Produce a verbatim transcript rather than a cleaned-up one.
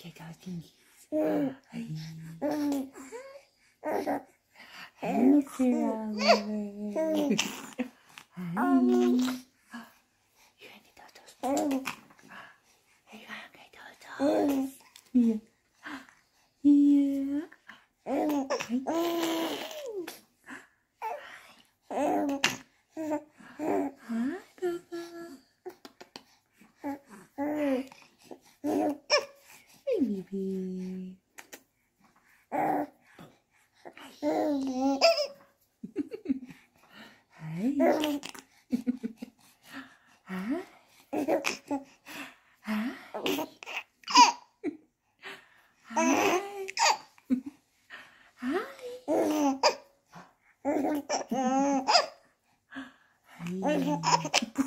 kijk uit die. Hey. Hey, Sarah. Hey. Hier, die auto's. Hey, waar kijk de auto's? Hier. Hier. Hey. Hi, papa. Hey, baby. Hey. Hi. Hi. Hi. Hi.